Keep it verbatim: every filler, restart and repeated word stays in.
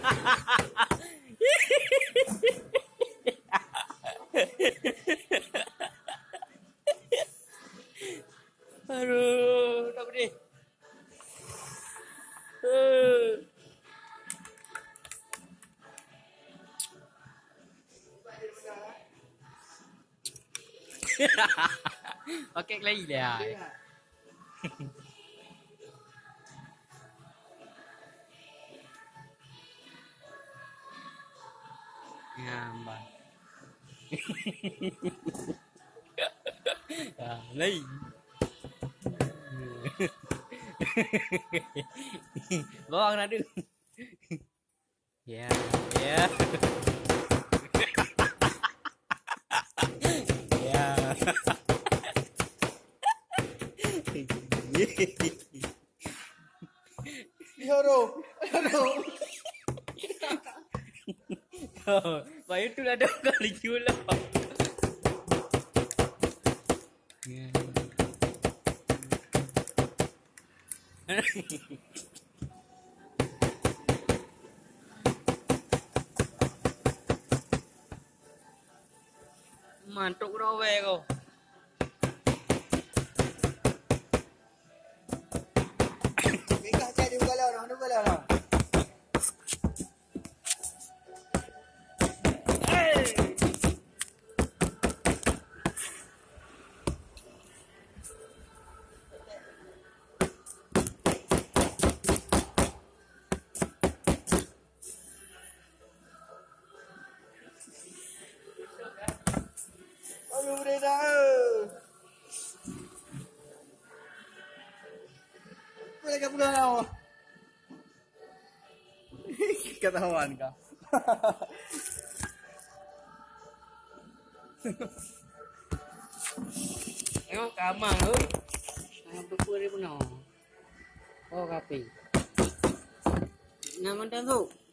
Aduh, tak boleh. Uh. Pakai kelahi lah. Ngambang. Ah, lain. Bawang nak ada. Ya, ya. Ya. Yoro, yoro. Oh, bayu tu ada kali jula. Ya. Mantuk rawe kau. Bingkah cari juga lah orang, juga lah orang. Aduh, beredar. Boleh kau pegang kau? Ketahuan kau. Tengok kamar tu. Tengok buku dia penuh. Oh, kapi. Nama dah tu.